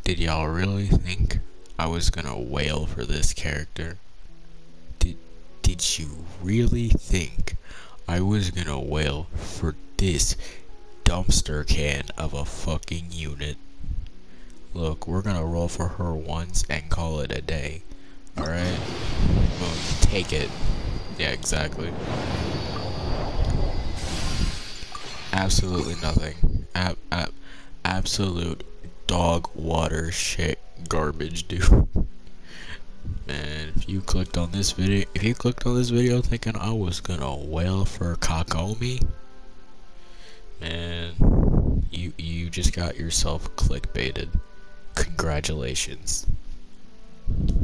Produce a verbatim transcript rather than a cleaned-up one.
Did y'all really think I was gonna wail for this character? Did did you really think I was gonna wail for this dumpster can of a fucking unit? Look, we're gonna roll for her once and call it a day. Alright? Well, take it. Yeah, exactly. Absolutely nothing. Ab ab absolute dog water shit garbage, dude. Man, if you clicked on this video, if you clicked on this video thinking I was gonna wail for Kokomi, man, you you just got yourself clickbaited. Congratulations.